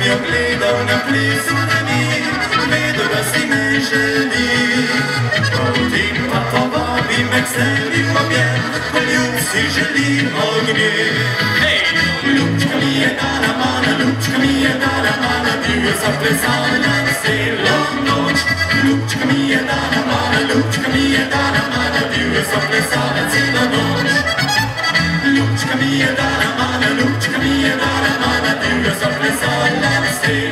mi ogledał na plesu na niej, vedel, da si me želi. Potem pa povabim me k sebi v objem, poljub si želim ognje. Ljubčka mi je dala mana, ljubčka mi je dala mana, bil je zaplesala celo noč. Ljubčka mi je dala mana, ljubčka mi je dala mana, bil je zaplesala celo noč. Ljubčka mi je dala mana, ljubčka mi je dala mana, bil je zaplesala celo noč.